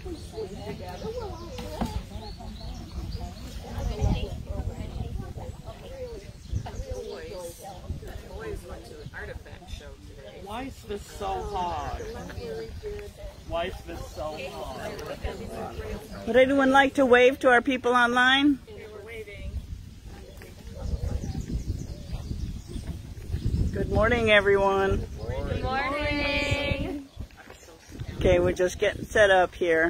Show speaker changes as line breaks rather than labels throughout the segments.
Why is this so hard? Why is this so hard?
Would anyone like to wave to our people online? Good morning, everyone.
Good morning.
Okay, we're just getting set up here.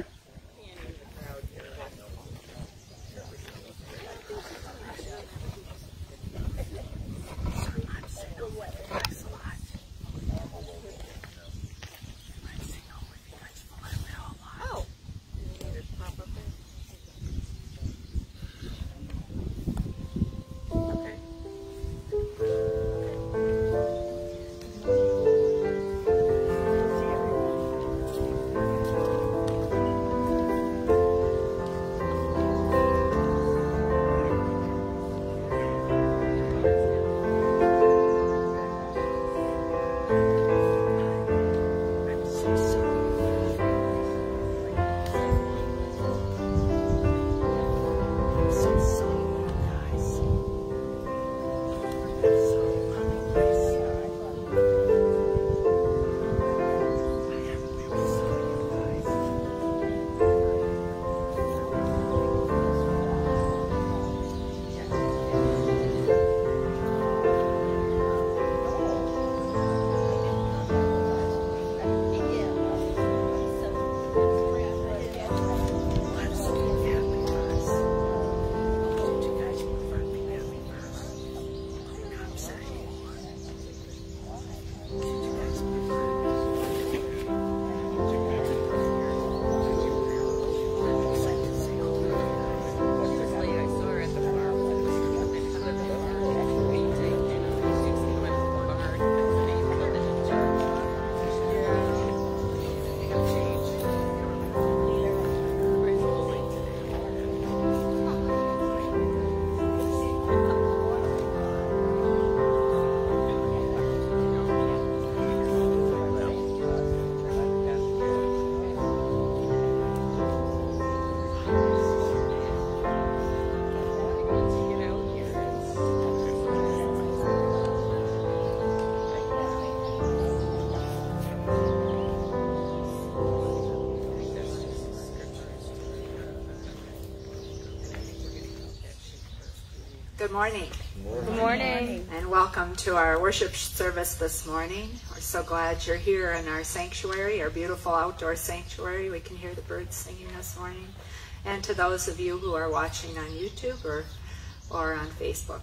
Good morning.
Good morning.
And welcome to our worship service this morning. We're so glad you're here in our sanctuary, our beautiful outdoor sanctuary. We can hear the birds singing this morning. And to those of you who are watching on YouTube or on Facebook.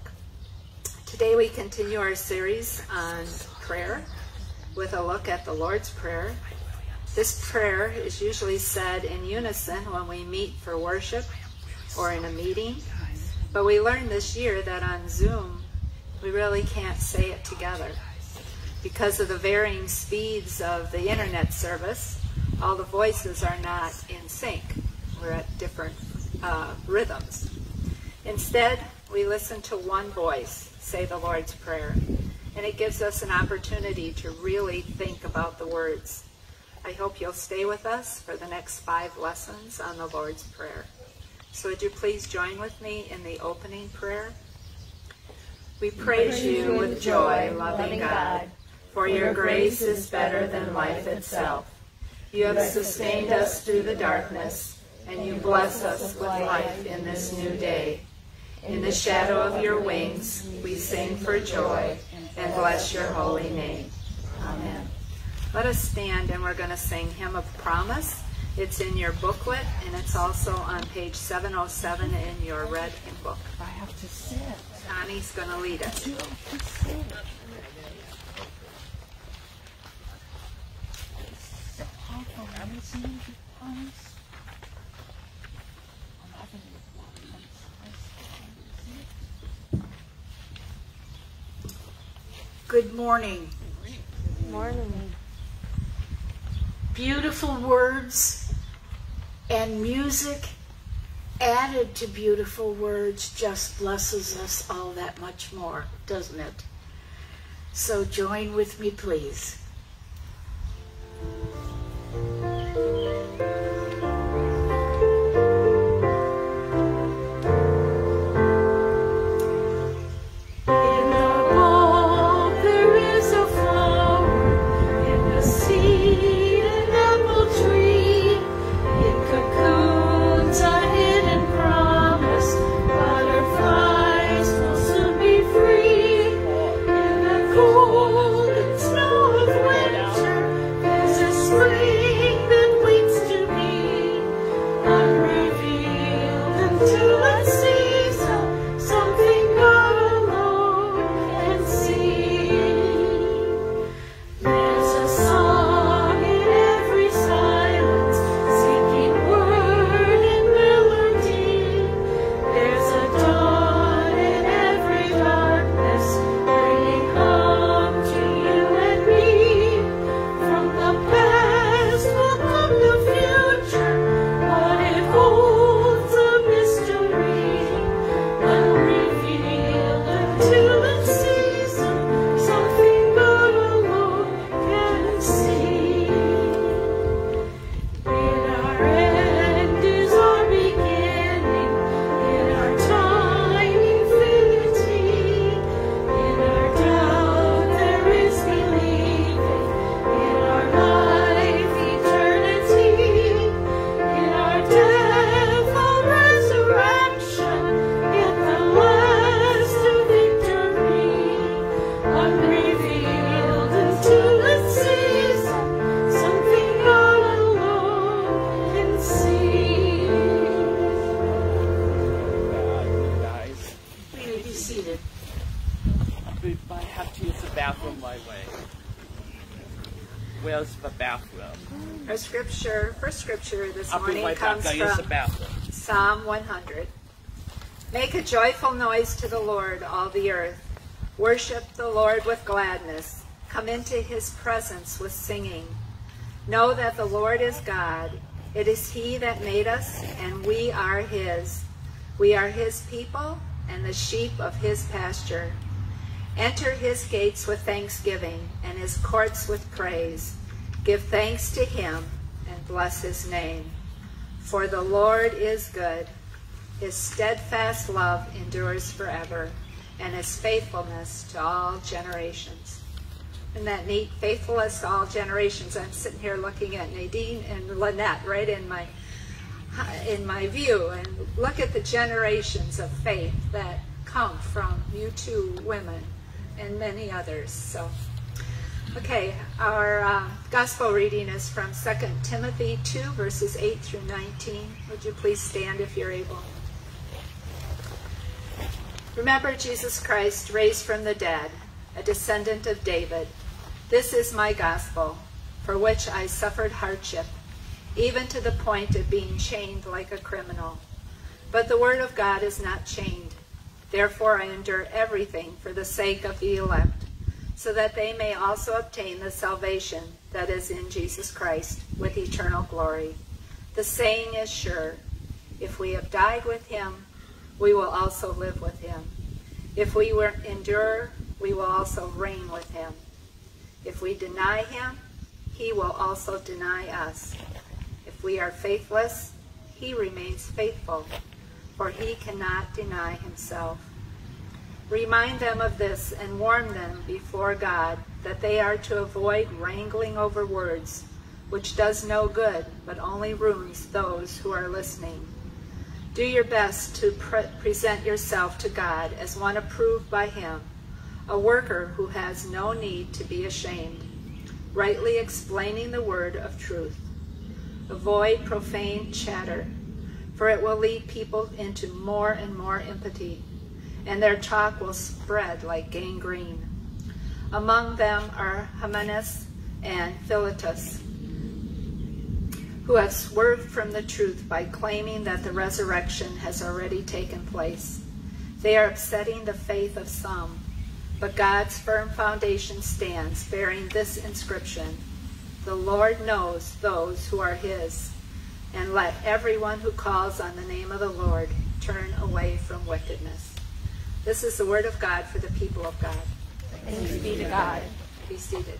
Today we continue our series on prayer with a look at the Lord's Prayer. This prayer is usually said in unison when we meet for worship or in a meeting. But we learned this year that on Zoom, we really can't say it together. Because of the varying speeds of the internet service, all the voices are not in sync. We're at different rhythms. Instead, we listen to one voice say the Lord's Prayer. And it gives us an opportunity to really think about the words. I hope you'll stay with us for the next 5 lessons on the Lord's Prayer. So would you please join with me in the opening prayer? We praise you with joy, loving God, for your grace is better than life itself. You have sustained us through the darkness, and you bless us with life in this new day. In the shadow of your wings, we sing for joy and bless your holy name. Amen. Let us stand and we're going to sing Hymn of Promise. It's in your booklet, and it's also on page 707 in your red hymn book.
I have to sit.
Connie's going to lead us.
You have to sit.
Good morning.
Good morning.
Beautiful words and music added to beautiful words just blesses us all that much more, doesn't it? So join with me, please. death, all resurrection, in the last victory, unrevealed into the season, something God alone can see.
Guys,
We may be seated.
I have to use the bathroom my way. Where's the bathroom?
Our scripture, first scripture this
I'll be
morning
right back.
comes
I'll use the
from
bathroom.
Psalm 100. Make a joyful noise to the Lord, all the earth. Worship the Lord with gladness. Come into his presence with singing. Know that the Lord is God. It is he that made us, and we are his. We are his people and the sheep of his pasture. Enter his gates with thanksgiving and his courts with praise. Give thanks to him and bless his name. For the Lord is good. His steadfast love endures forever, and his faithfulness to all generations. Isn't that neat? Faithfulness to all generations. I'm sitting here looking at Nadine and Lynette right in my view, and look at the generations of faith that come from you two women and many others. So, okay, our gospel reading is from 2 Timothy 2, verses 8 through 19. Would you please stand if you're able? Remember Jesus Christ, raised from the dead, a descendant of David. This is my gospel, for which I suffered hardship, even to the point of being chained like a criminal. But the word of God is not chained. Therefore I endure everything for the sake of the elect, so that they may also obtain the salvation that is in Jesus Christ with eternal glory. The saying is sure, if we have died with him, we will also live with him. If we endure, we will also reign with him. If we deny him, he will also deny us. If we are faithless, he remains faithful, for he cannot deny himself. Remind them of this and warn them before God that they are to avoid wrangling over words, which does no good, but only ruins those who are listening. Do your best to present yourself to God as one approved by him, a worker who has no need to be ashamed, rightly explaining the word of truth. Avoid profane chatter, for it will lead people into more and more impurity, and their talk will spread like gangrene. Among them are Hymenaeus and Philetus, who have swerved from the truth by claiming that the resurrection has already taken place. They are upsetting the faith of some, but God's firm foundation stands, bearing this inscription: the Lord knows those who are his, and let everyone who calls on the name of the Lord turn away from wickedness. This is the word of God for the people of God.
Thanks be to God.
Be seated.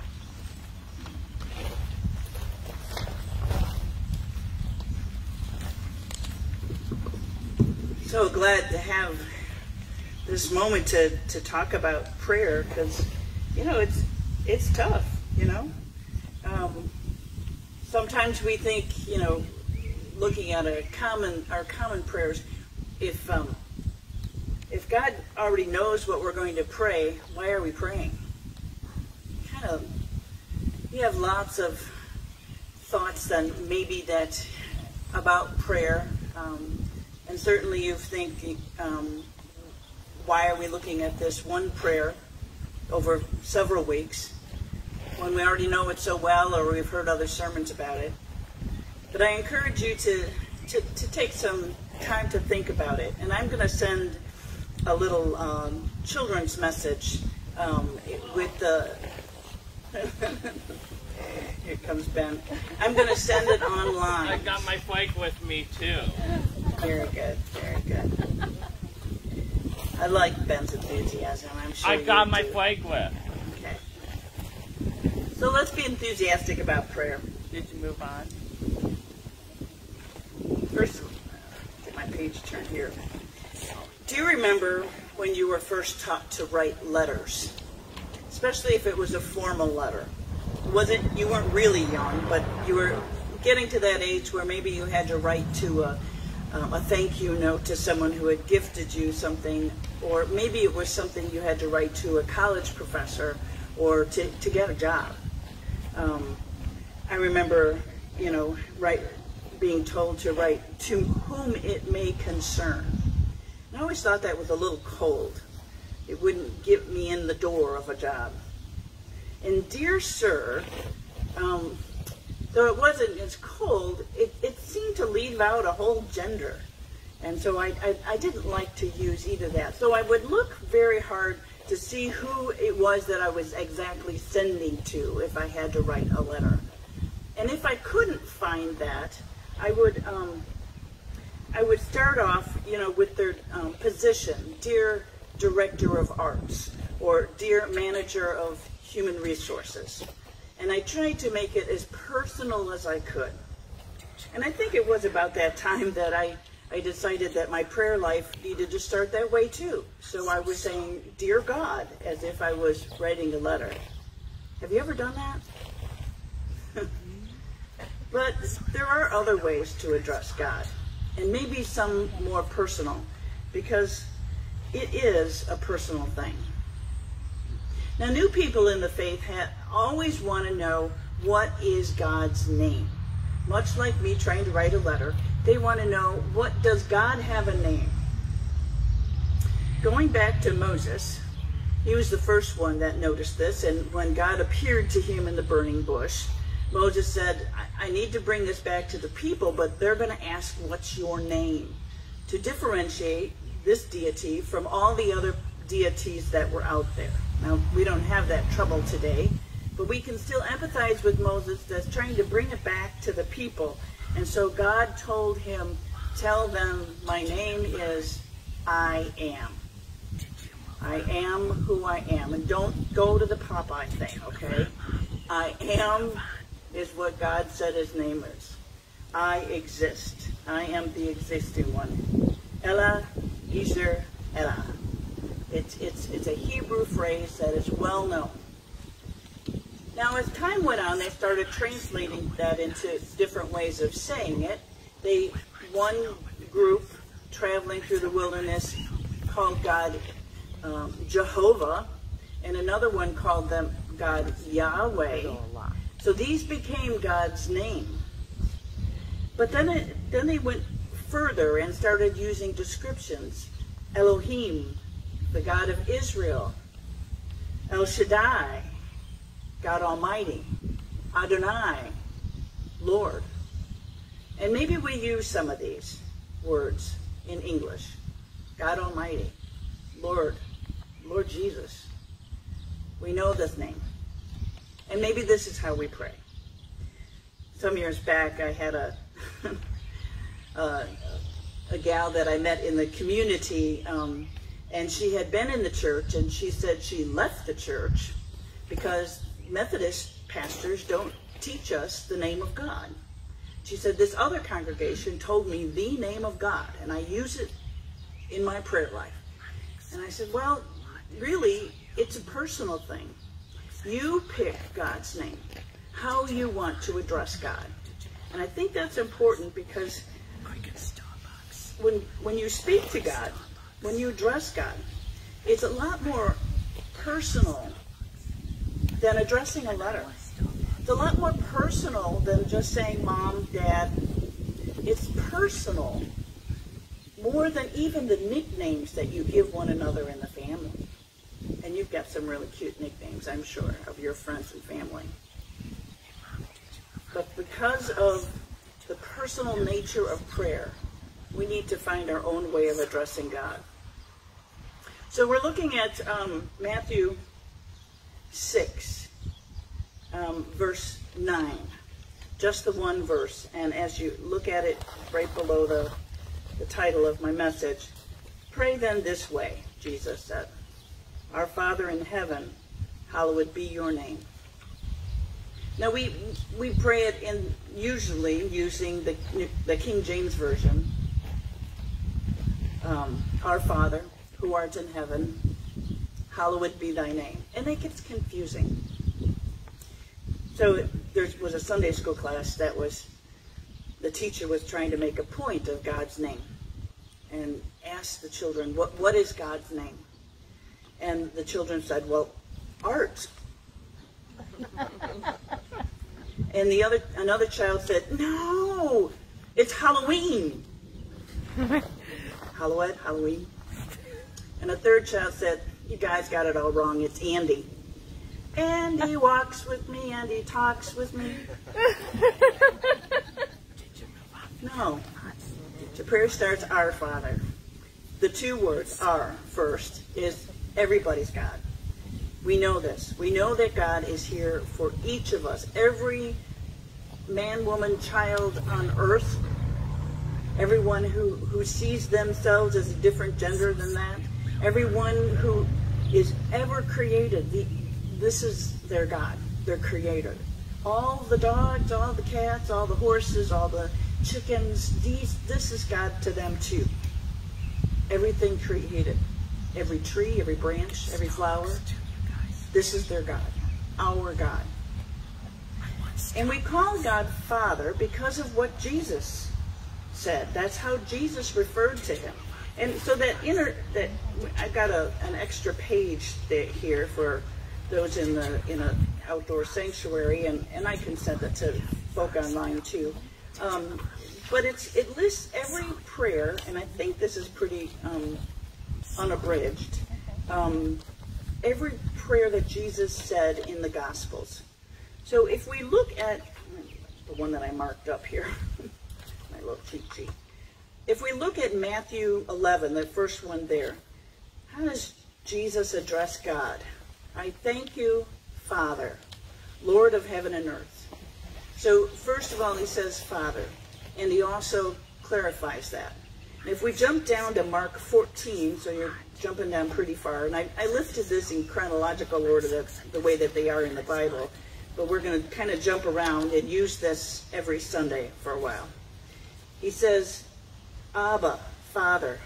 So glad to have this moment to talk about prayer, because it's tough. Sometimes we think, looking at our common prayers, if God already knows what we're going to pray, why are we praying? You have lots of thoughts then maybe that about prayer, and certainly you think, why are we looking at this one prayer over several weeks when we already know it so well, or we've heard other sermons about it? But I encourage you to take some time to think about it. And I'm going to send a little children's message with the... Here comes Ben. I'm going to send it online.
I got my bike with me too.
Very good, very good. I like Ben's enthusiasm. I'm sure
I got
you
my
do.
bike with.
Okay. So let's be enthusiastic about prayer.
Did you move on?
First, get my page turned here. Do you remember when you were first taught to write letters? Especially if it was a formal letter. You weren't really young, but you were getting to that age where maybe you had to write to a thank you note to someone who had gifted you something, or maybe it was something you had to write to a college professor or to get a job. I remember, being told to write to whom it may concern. And I always thought that was a little cold. It wouldn't get me in the door of a job. And dear sir, though it wasn't as cold, it seemed to leave out a whole gender. And so I didn't like to use either that. So I would look very hard to see who it was that I was exactly sending to if I had to write a letter. And if I couldn't find that, I would start off, with their position, dear Director of Arts, or dear Manager of Human Resources. And I tried to make it as personal as I could. And I think it was about that time that I decided that my prayer life needed to start that way too. So I was saying, Dear God, as if I was writing a letter. Have you ever done that? But there are other ways to address God, and maybe some more personal, because it is a personal thing. Now, new people in the faith always want to know, what is God's name? Much like me trying to write a letter, they want to know, what does God have a name? Going back to Moses, he was the first one that noticed this, and when God appeared to him in the burning bush, Moses said, I need to bring this back to the people, but they're going to ask, what's your name? To differentiate this deity from all the other deities that were out there. Now, we don't have that trouble today, but we can still empathize with Moses that's trying to bring it back to the people. And so God told him, tell them, my name is I am. I am who I am. And don't go to the Popeye thing, okay? I am is what God said his name is. I exist. I am the existing one. Ella, Ezer, Ella. It's a Hebrew phrase that is well known. Now, as time went on, they started translating that into different ways of saying it. One group traveling through the wilderness called God Jehovah, and another one called them God Yahweh. So these became God's name. But then they went further and started using descriptions. Elohim, the God of Israel. El Shaddai, God Almighty. Adonai, Lord. And maybe we use some of these words in English. God Almighty, Lord, Lord Jesus. We know this name. And maybe this is how we pray. Some years back, I had a gal that I met in the community, and she had been in the church, and she said she left the church because Methodist pastors don't teach us the name of God. She said, this other congregation told me the name of God, and I use it in my prayer life. And I said, well, really, it's a personal thing. You pick God's name, how you want to address God. And I think that's important because when you speak to God, when you address God, it's a lot more personal than addressing a letter. It's a lot more personal than just saying Mom, Dad. It's personal more than even the nicknames that you give one another in the family. And you've got some really cute nicknames, I'm sure, of your friends and family. But because of the personal nature of prayer, we need to find our own way of addressing God. So we're looking at Matthew 6, verse 9. Just the one verse. And as you look at it right below the title of my message, pray then this way, Jesus said. Our Father in heaven, hallowed be your name. Now we pray it usually using the King James Version. Our Father, who art in heaven, hallowed be thy name. And it gets confusing. So there was a Sunday school class that was the teacher was trying to make a point of God's name and asked the children, what is God's name? And the children said, well, art. And another child said, no, it's Halloween. Halloween. And a third child said, you guys got it all wrong, it's Andy. Andy walks with me, Andy talks with me. No. The prayer starts, Our Father. The two words, our, first, is everybody's God. We know this. We know that God is here for each of us. Every man, woman, child on earth, everyone who sees themselves as a different gender than that, everyone who is ever created, this is their God, their creator. All the dogs, all the cats, all the horses, all the chickens, this is God to them too. Everything created, every tree, every branch, every flower, this is their God, our God. And we call God Father because of what Jesus said. That's how Jesus referred to him. And so that I've got an extra page here for those in an outdoor sanctuary, and I can send it to folk online too. But it lists every prayer, and I think this is pretty unabridged. Every prayer that Jesus said in the Gospels. So if we look at the one that I marked up here, my little cheat sheet. If we look at Matthew 11, the first one there, how does Jesus address God? I thank you, Father, Lord of heaven and earth. So first of all, he says Father, and he also clarifies that. And if we jump down to Mark 14, so you're jumping down pretty far, and I listed this in chronological order, the way that they are in the Bible, but we're going to kind of jump around and use this every Sunday for a while. He says, Abba, Father.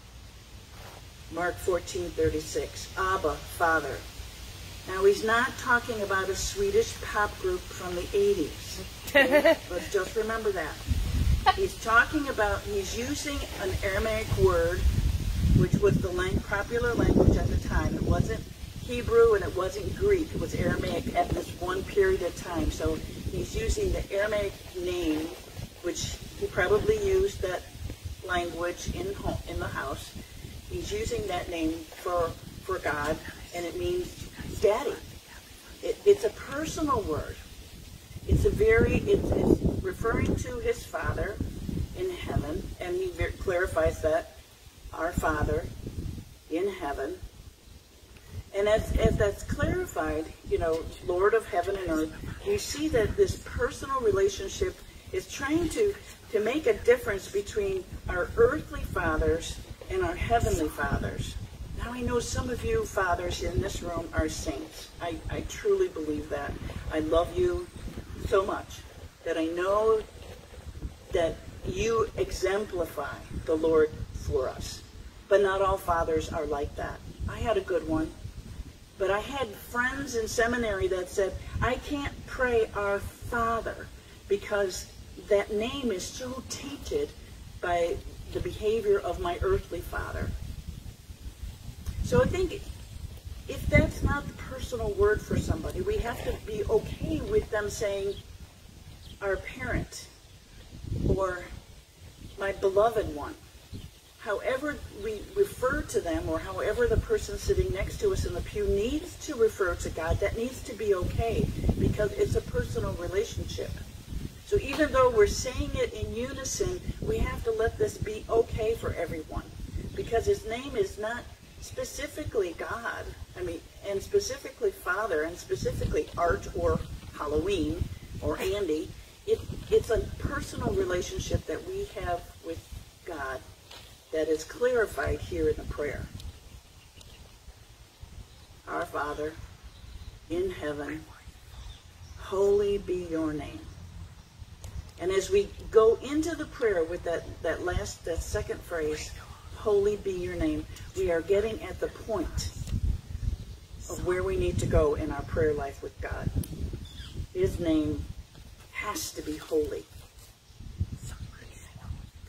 Mark 14:36. Abba, Father. Now, he's not talking about a Swedish pop group from the 80s. Okay? Let's just remember that. He's using an Aramaic word, which was the popular language at the time. It wasn't Hebrew and it wasn't Greek. It was Aramaic at this one period of time. So he's using the Aramaic name, which he probably used that language in the house. He's using that name for God, and it means daddy. It's a personal word. It's referring to his Father in heaven, and he clarifies that, our Father in heaven. And as that's clarified, Lord of heaven and earth, you see that this personal relationship is trying to make a difference between our earthly fathers and our heavenly fathers. Now, I know some of you fathers in this room are saints. I truly believe that. I love you so much that I know that you exemplify the Lord for us. But not all fathers are like that. I had a good one. But I had friends in seminary that said, I can't pray our Father because that name is so tainted by the behavior of my earthly father. So I think if that's not the personal word for somebody, we have to be okay with them saying, our parent, or my beloved one. However we refer to them, or however the person sitting next to us in the pew needs to refer to God, that needs to be okay, because it's a personal relationship. So even though we're saying it in unison, we have to let this be okay for everyone, because his name is not specifically God, and specifically Father, and specifically Art or Halloween or Andy. It's a personal relationship that we have with God that is clarified here in the prayer. Our Father in heaven, holy be your name. And as we go into the prayer with that second phrase, holy be your name, we are getting at the point of where we need to go in our prayer life with God. His name has to be holy.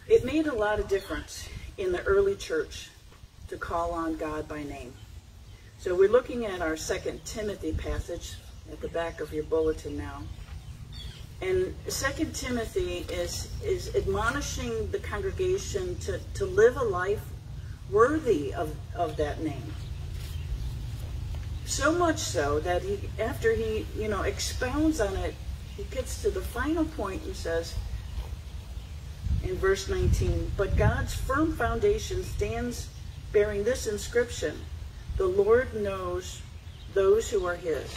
It made a lot of difference in the early church to call on God by name. So we're looking at our 2 Timothy passage at the back of your bulletin now. And 2 Timothy is admonishing the congregation to live a life worthy of that name. So much so that after he expounds on it, he gets to the final point and says in verse 19, "But God's firm foundation stands bearing this inscription: the Lord knows those who are his.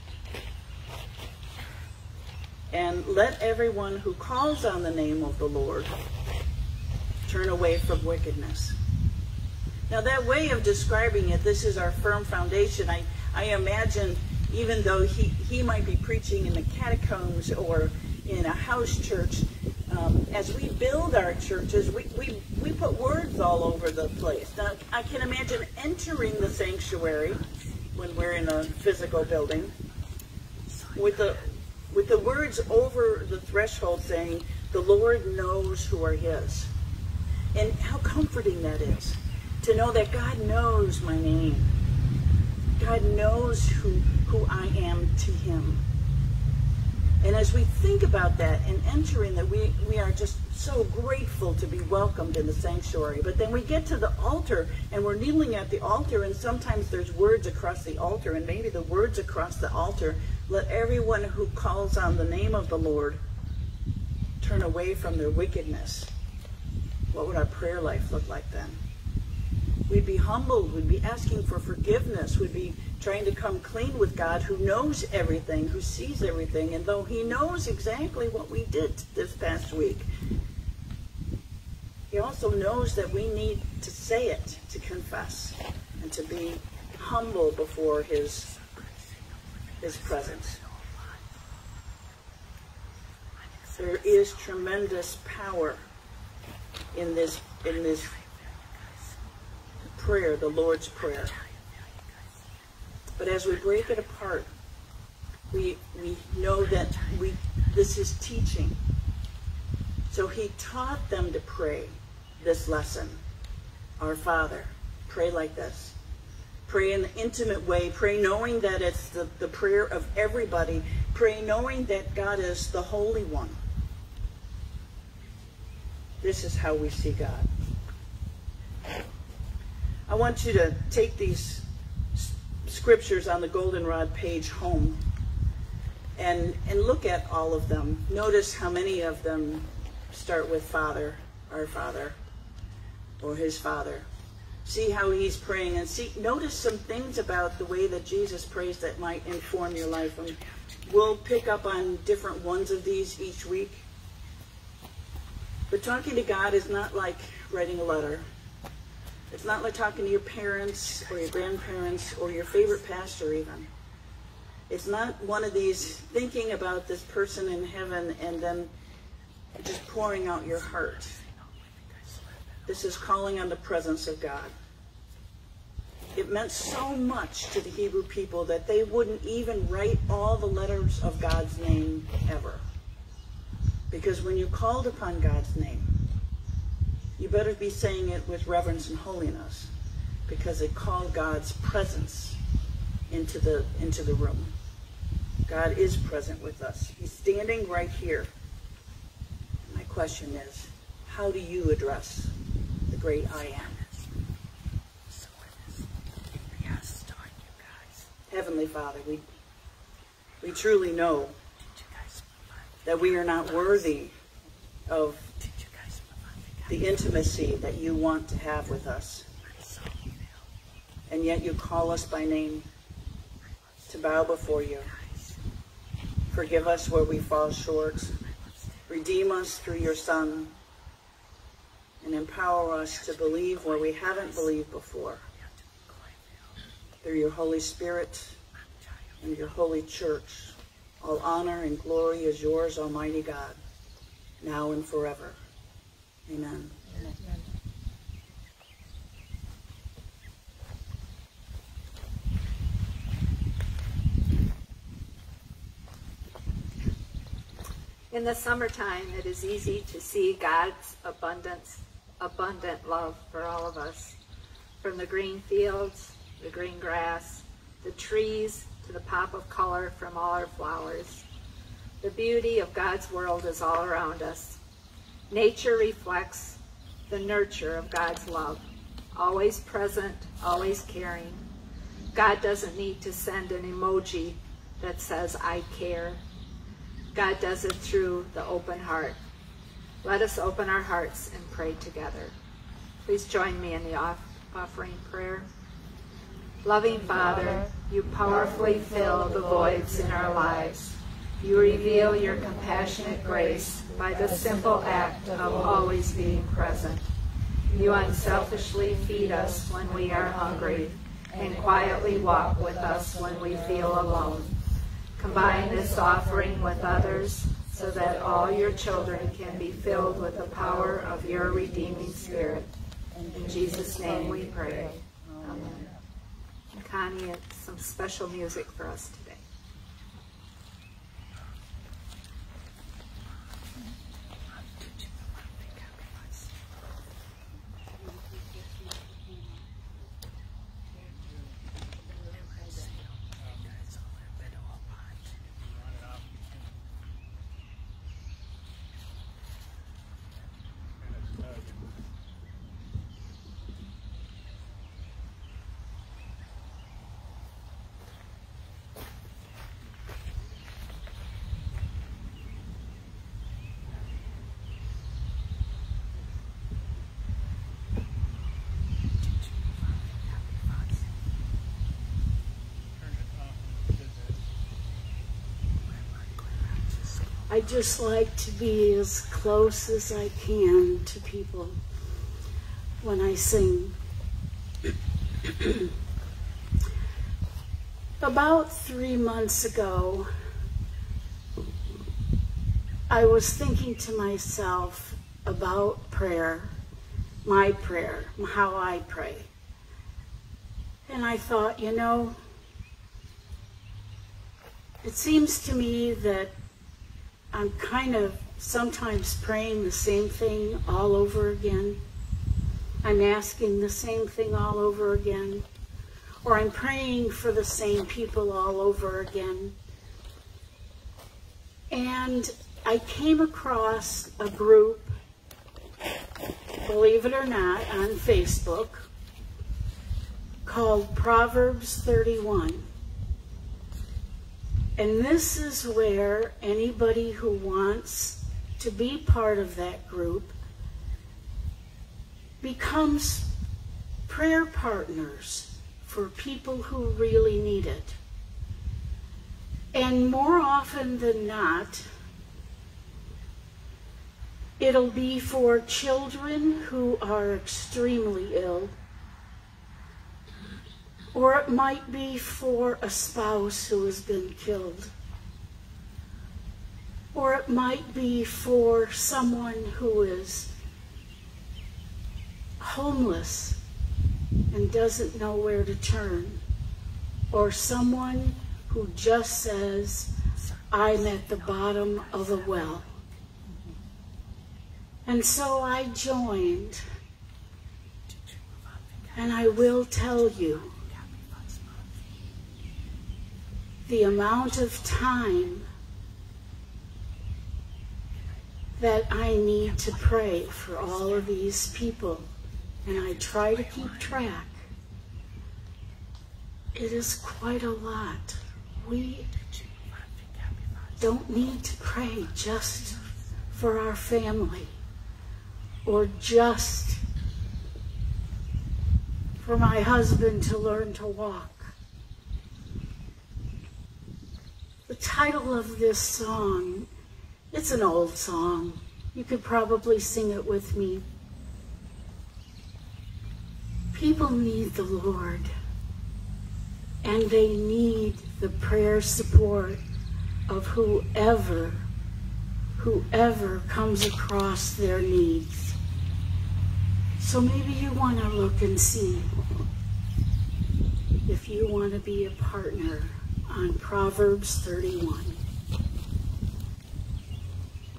And let everyone who calls on the name of the Lord turn away from wickedness." Now that way of describing it, this is our firm foundation. I imagine, even though he might be preaching in the catacombs or in a house church, as we build our churches, we put words all over the place. Now, I can imagine entering the sanctuary when we're in a physical building with the words over the threshold saying, "The Lord knows who are his." And how comforting that is, to know that God knows my name. God knows who I am to him. And as we think about that and entering that, we are just so grateful to be welcomed in the sanctuary. But then we get to the altar and we're kneeling at the altar, and sometimes there's words across the altar, and maybe the words across the altar, "Let everyone who calls on the name of the Lord turn away from their wickedness." What would our prayer life look like then? We'd be humbled, we'd be asking for forgiveness, we'd be trying to come clean with God, who knows everything, who sees everything, and though he knows exactly what we did this past week, he also knows that we need to say it, to confess, and to be humble before his presence. There is tremendous power in this prayer, the Lord's Prayer. But as we break it apart, we know that this is teaching. So he taught them to pray this lesson. Our Father, pray like this. Pray in an intimate way. Pray knowing that it's the prayer of everybody. Pray knowing that God is the Holy One. This is how we see God. I want you to take these scriptures on the goldenrod page home and look at all of them. Notice how many of them start with Father, our Father, or his Father. See how he's praying, and notice some things about the way that Jesus prays that might inform your life. And we'll pick up on different ones of these each week. But talking to God is not like writing a letter. It's not like talking to your parents or your grandparents or your favorite pastor even. It's not one of these thinking about this person in heaven and then just pouring out your heart. This is calling on the presence of God. It meant so much to the Hebrew people that they wouldn't even write all the letters of God's name ever. Because when you called upon God's name, you better be saying it with reverence and holiness, because it called God's presence into the room. God is present with us. He's standing right here. My question is, how do you address the great I am? Heavenly Father, we truly know that we are not worthy of the intimacy that you want to have with us. And yet you call us by name to bow before you. Forgive us where we fall short. Redeem us through your Son. And empower us to believe where we haven't believed before. Through your Holy Spirit and your holy church, all honor and glory is yours, Almighty God, now and forever. Amen. Amen.
In the summertime, it is easy to see God's abundant love for all of us. From the green fields, the green grass, the trees, to the pop of color from all our flowers. The beauty of God's world is all around us. Nature reflects the nurture of God's love, always present, always caring. God doesn't need to send an emoji that says, I care. God does it through the open heart. Let us open our hearts and pray together. Please join me in the offering prayer. Loving Father, you powerfully fill the voids in our lives. You reveal your compassionate grace by the simple act of always being present. You unselfishly feed us when we are hungry and quietly walk with us when we feel alone. Combine this offering with others so that all your children can be filled with the power of your redeeming spirit. In Jesus' name we pray. Amen. And Connie has some special music for us today.
I just like to be as close as I can to people when I sing. About 3 months ago, I was thinking to myself about prayer, my prayer, how I pray. And I thought, you know, it seems to me that I'm kind of sometimes praying the same thing all over again. I'm asking the same thing all over again. Or I'm praying for the same people all over again. And I came across a group, believe it or not, on Facebook called Proverbs 31. And this is where anybody who wants to be part of that group becomes prayer partners for people who really need it. And more often than not, it'll be for children who are extremely ill, or it might be for a spouse who has been killed. Or it might be for someone who is homeless and doesn't know where to turn. Or someone who just says, I'm at the bottom of a well. And so I joined, and I will tell you, the amount of time that I need to pray for all of these people, and I try to keep track, it is quite a lot. We don't need to pray just for our family or just for my husband to learn to walk. The title of this song, it's an old song. You could probably sing it with me. People need the Lord, and they need the prayer support of whoever comes across their needs. So maybe you want to look and see if you want to be a partner on Proverbs 31.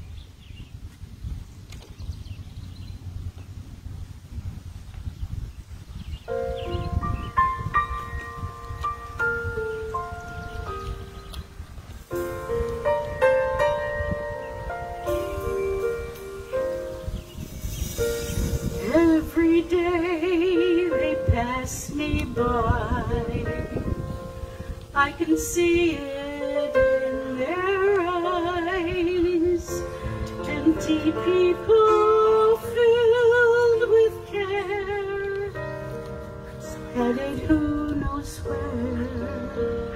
Every day they pass me by, I can see it in their eyes. Empty people filled with care, headed who knows where.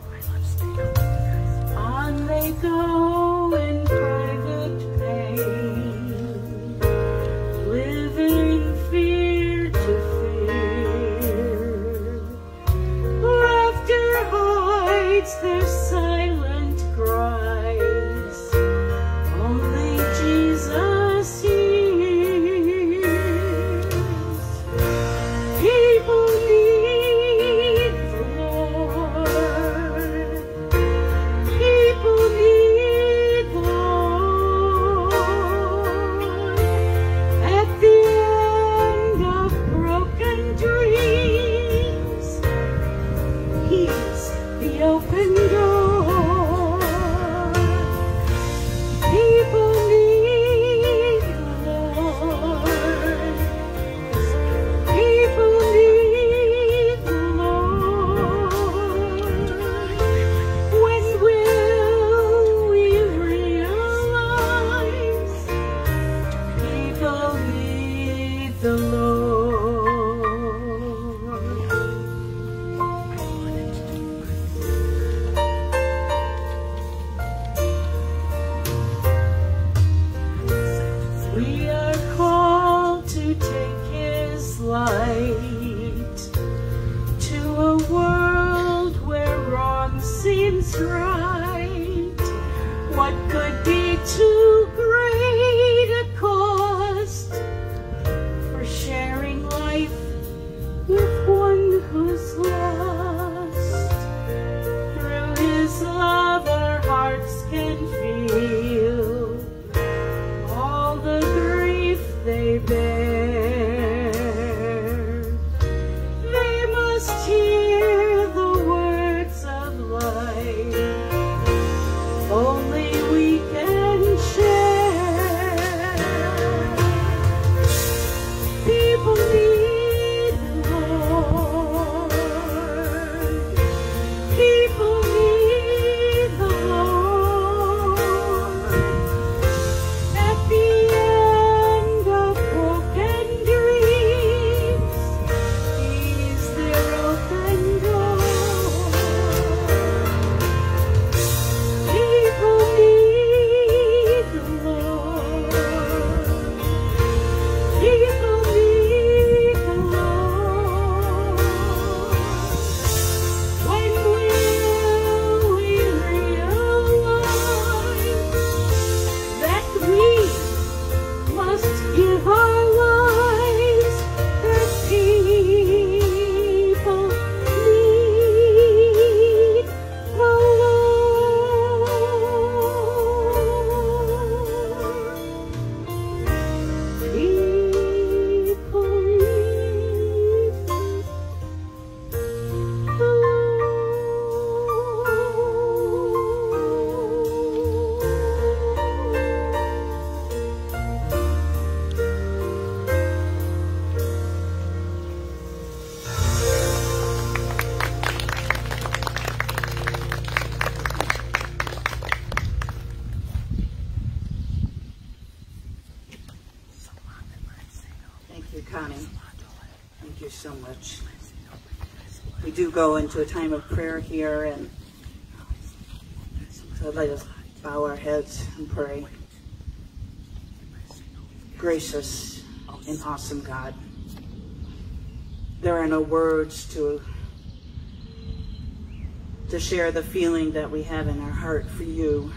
On they go in private pain, living fear to fear. Laughter hides their silent cries, only Jesus hears. People need the Lord. People need the Lord. At the end of broken dreams, He's the open door. People need the Lord. People need the Lord. When will we realize people need the Lord? We are called to take His light to a world where wrong seems right. What could be too great a cost for sharing life with one who's lost? Through His love our hearts can feel all the grief they bear. They must hear the words of life only we can share. People need the Lord. People need the Lord. At the end of broken dreams, He's their open door. People need the Lord. People need the Lord. When will we realize that we must give our lives? That people need the Lord. People need the
Thank you, Connie. Thank you so much. We do go into a time of prayer here, and so let us bow our heads and pray. Gracious and awesome God, there are no words to share the feeling that we have in our heart for you.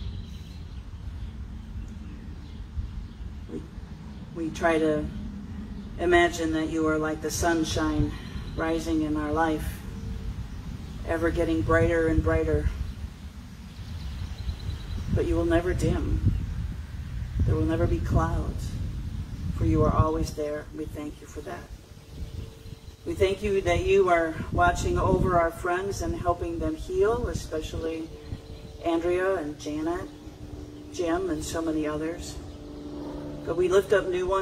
We try to imagine that you are like the sunshine rising in our life, ever getting brighter and brighter. But you will never dim. There will never be clouds, for you are always there. We thank you for that. We thank you that you are watching over our friends and helping them heal, especially Andrea and Janet, Jim, and so many others. But we lift up new ones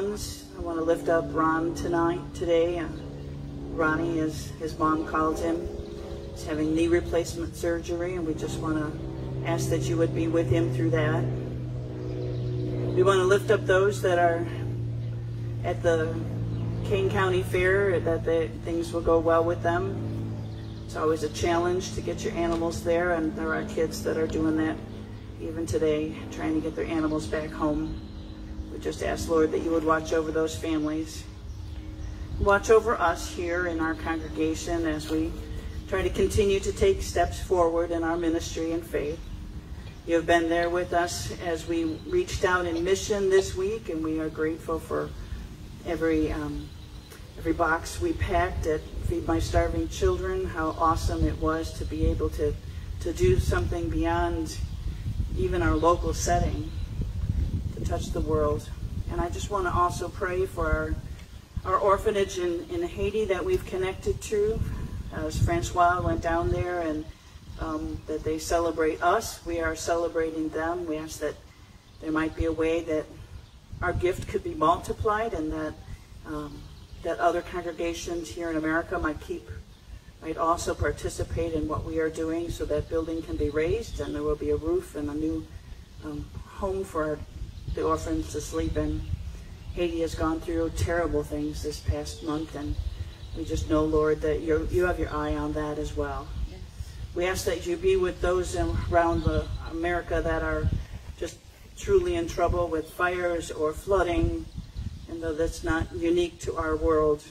I want to lift up Ron today. Ronnie, as his mom called him, is having knee replacement surgery, and we just want to ask that you would be with him through that. We want to lift up those that are at the Kane County Fair, that things will go well with them. It's always a challenge to get your animals there, and there are kids that are doing that even today, trying to get their animals back home. We just ask, Lord, that you would watch over those families. Watch over us here in our congregation as we try to continue to take steps forward in our ministry and faith. You have been there with us as we reached out in mission this week, and we are grateful for every box we packed at Feed My Starving Children, how awesome it was to be able to do something beyond even our local setting, to touch the world. And I just want to also pray for our orphanage in Haiti that we've connected to. As Francois went down there, and that they celebrate us, we are celebrating them. We ask that there might be a way that our gift could be multiplied, and that other congregations here in America might also participate in what we are doing, so that building can be raised and there will be a roof and a new home for the orphans to sleep in. Haiti has gone through terrible things this past month, and we just know, Lord, that you have your eye on that as well. Yes. We ask that you be with those around America that are just truly in trouble with fires or flooding, and though that's not unique to our world,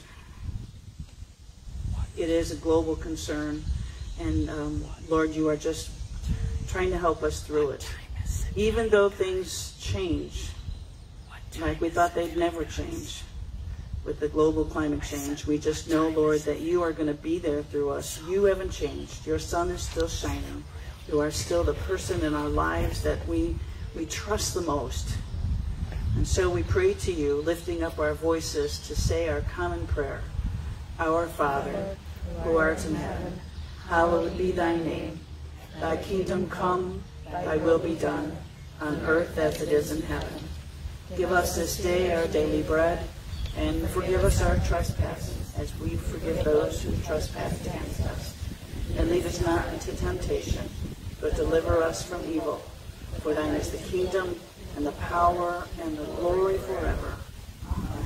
it is a global concern. And Lord, you are just trying to help us through it. Even though things change, like we thought they'd never change with the global climate change, we just know, Lord, that you are going to be there through us. You haven't changed. Your sun is still shining. You are still the person in our lives that we trust the most. And so we pray to you, lifting up our voices to say our common prayer. Our Father, who art in heaven, hallowed be thy name. Thy kingdom come, thy will be done, on earth as it is in heaven. Give us this day our daily bread, and forgive us our trespasses, as we forgive those who trespass against us. And lead us not into temptation, but deliver us from evil. For thine is the kingdom, and the power, and the glory forever. Amen.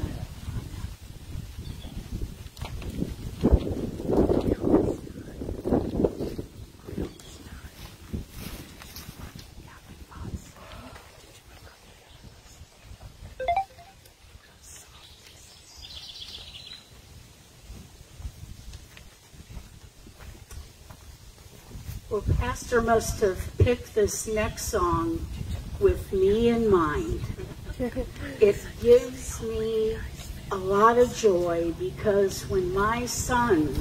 Well, Pastor must have picked this next song with me in mind. It gives me a lot of joy, because when my son,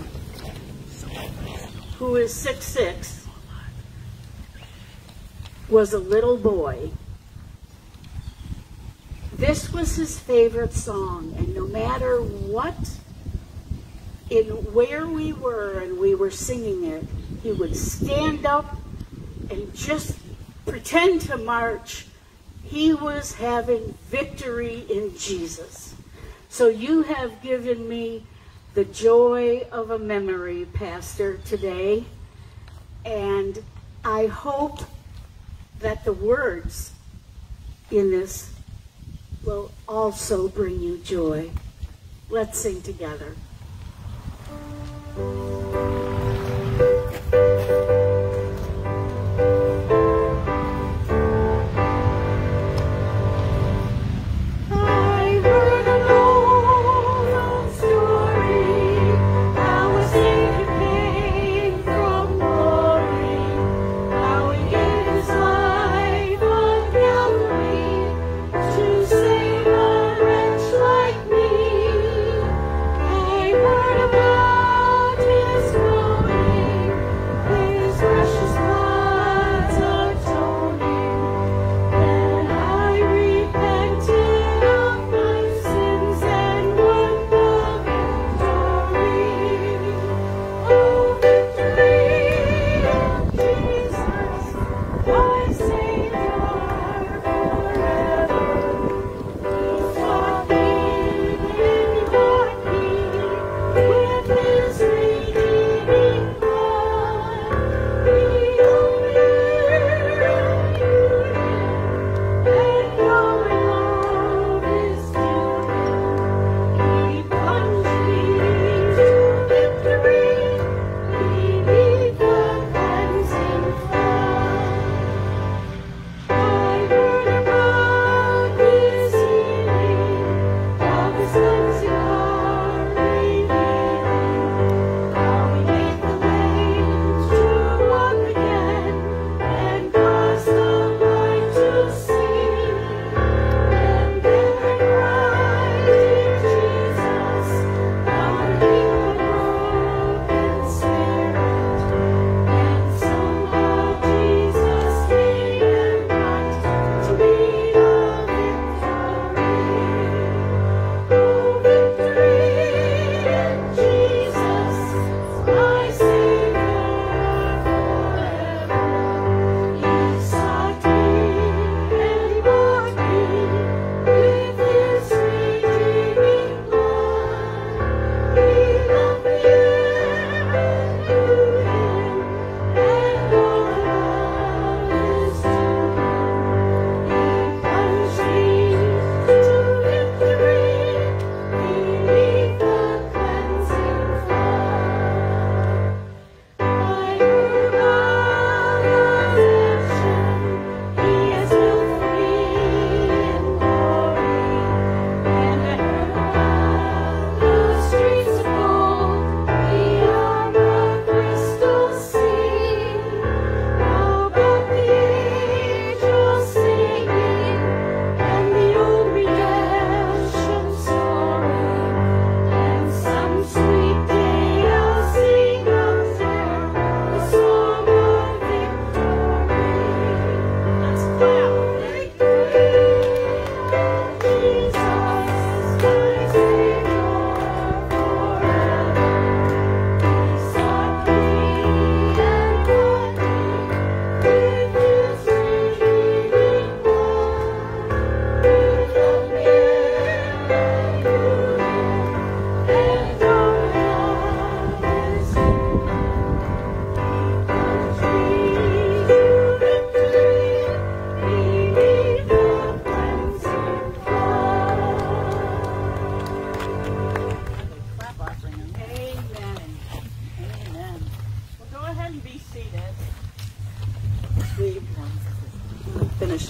who is 6'6", was a little boy, this was his favorite song. And no matter where we were and we were singing it, he would stand up and just pretend to march. He was having victory in Jesus. So you have given me the joy of a memory, Pastor, today. And I hope that the words in this will also bring you joy. Let's sing together.
Like me, I heard about his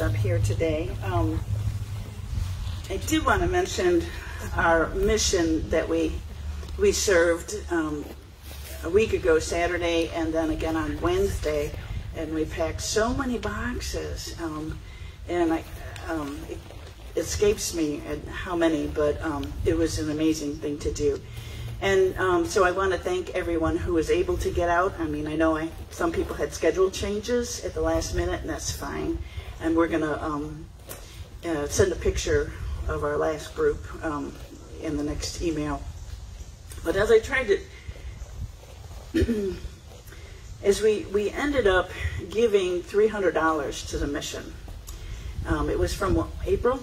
up here today. I did want to mention our mission that we served a week ago Saturday, and then again on Wednesday, and we packed so many boxes, and it escapes me how many, but it was an amazing thing to do. And so I want to thank everyone who was able to get out. I mean, I know some people had schedule changes at the last minute, and that's fine. And we're going to send a picture of our last group in the next email. But as I tried to, as we ended up giving $300 to the mission. It was from what, April?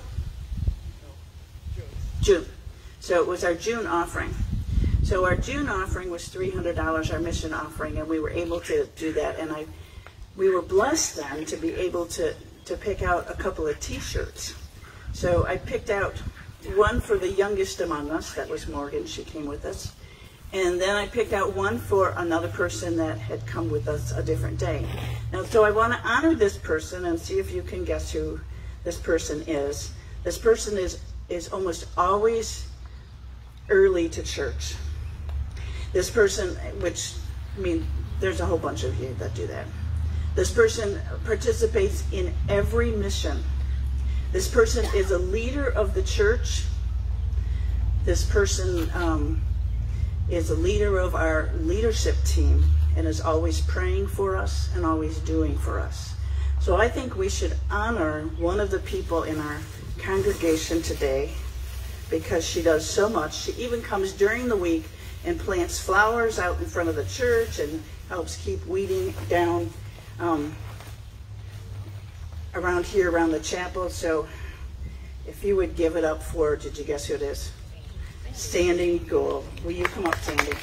June. So it was our June offering. So our June offering was $300, our mission offering, and we were able to do that. And we were blessed then to be able to pick out a couple of T-shirts. So I picked out one for the youngest among us. That was Morgan. She came with us. And then I picked out one for another person that had come with us a different day. Now, so I want to honor this person and see if you can guess who this person is. This person is almost always early to church. This person, which, I mean, there's a whole bunch of you that do that. This person participates in every mission. This person is a leader of the church. This person is a leader of our leadership team and is always praying for us and always doing for us. So I think we should honor one of the people in our congregation today because she does so much. She even comes during the week and plants flowers out in front of the church and helps keep weeding down around here, around the chapel. So if you would give it up for, did you guess who it is? Sandy Gould. Will you come up, Sandy?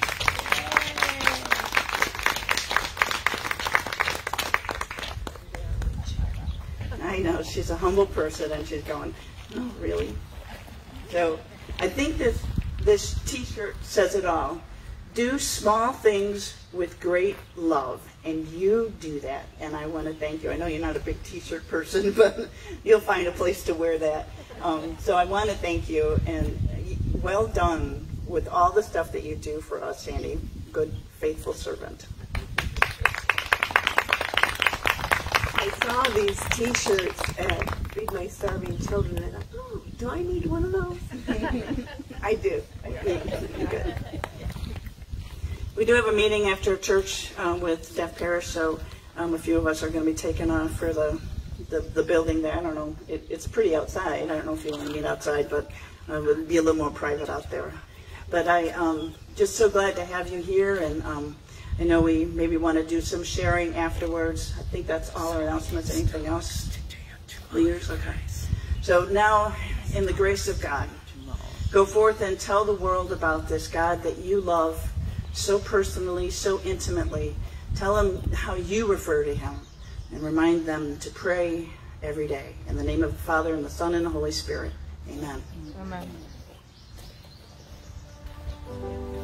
I know, she's a humble person, and she's going, oh, really? So I think this T-shirt says it all. Do small things with great love, and you do that. And I want to thank you. I know you're not a big T-shirt person, but you'll find a place to wear that. So I want to thank you, and well done with all the stuff that you do for us, Sandy. Good, faithful servant.
I saw these T-shirts at Feed My Starving Children, and I thought, oh, do I need one of those?
I do. Good. We do have a meeting after church with Staff Parish, so a few of us are going to be taken off for the building there. I don't know. It's pretty outside. I don't know if you want to meet outside, but it would be a little more private out there. But I just so glad to have you here, and I know we maybe want to do some sharing afterwards. I think that's all our announcements. Anything else? Leaders? Okay. So now, in the grace of God, go forth and tell the world about this God that you love so personally, so intimately. Tell them how you refer to him, and remind them to pray every day. In the name of the Father, and the Son, and the Holy Spirit. Amen.
Amen.